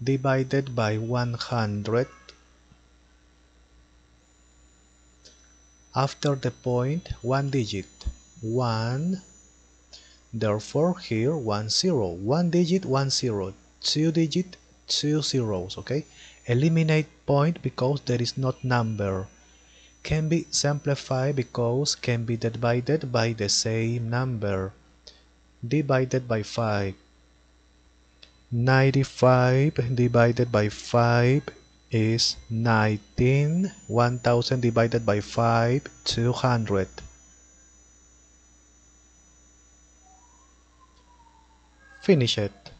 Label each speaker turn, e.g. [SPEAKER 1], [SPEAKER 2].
[SPEAKER 1] divided by 100. After the point, one digit, 1. Therefore, here 1 0. One digit, 1 0. Two digit, 2 zeros. Okay. Eliminate point because there is not number. Can be simplified because can be divided by the same number. Divided by 5. 95 divided by 5 is 19. 1000 divided by 5, 200. Finish it.